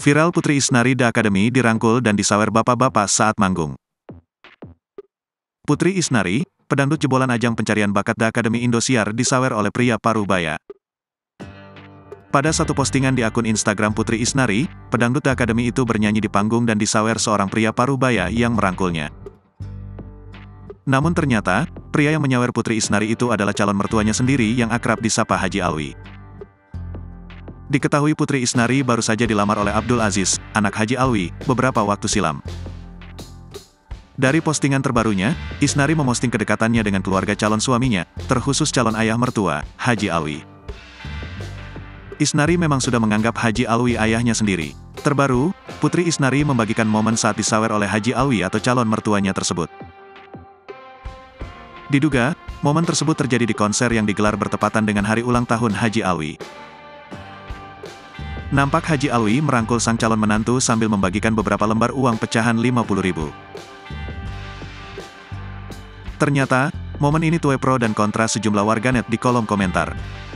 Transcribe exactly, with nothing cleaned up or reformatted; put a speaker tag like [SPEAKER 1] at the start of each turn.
[SPEAKER 1] Viral Putri Isnari The Academy dirangkul dan disawer bapak-bapak saat manggung. Putri Isnari, pedangdut jebolan ajang pencarian bakat The Academy Indosiar disawer oleh pria Parubaya. Pada satu postingan di akun Instagram Putri Isnari, pedangdut The Academy itu bernyanyi di panggung dan disawer seorang pria Parubaya yang merangkulnya. Namun ternyata, pria yang menyawer Putri Isnari itu adalah calon mertuanya sendiri yang akrab disapa Haji Alwi. Diketahui Putri Isnari baru saja dilamar oleh Abdul Aziz, anak Haji Alwi, beberapa waktu silam. Dari postingan terbarunya, Isnari memosting kedekatannya dengan keluarga calon suaminya, terkhusus calon ayah mertua, Haji Alwi. Isnari memang sudah menganggap Haji Alwi ayahnya sendiri. Terbaru, Putri Isnari membagikan momen saat disawer oleh Haji Alwi atau calon mertuanya tersebut. Diduga, momen tersebut terjadi di konser yang digelar bertepatan dengan hari ulang tahun Haji Alwi. Nampak Haji Alwi merangkul sang calon menantu sambil membagikan beberapa lembar uang pecahan lima puluh ribu. Ternyata, momen ini tuai pro dan kontra sejumlah warganet di kolom komentar.